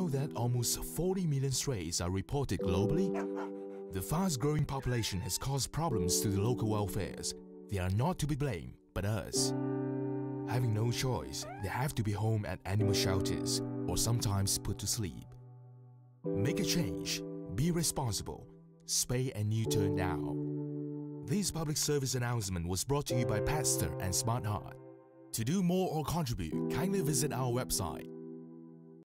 know that almost 40 million strays are reported globally? The fast-growing population has caused problems to the local welfares. They are not to be blamed, but us. Having no choice, they have to be home at animal shelters or sometimes put to sleep. Make a change. Be responsible. Spay and neuter now. This public service announcement was brought to you by Neuter and SmartHeart. To do more or contribute, kindly visit our website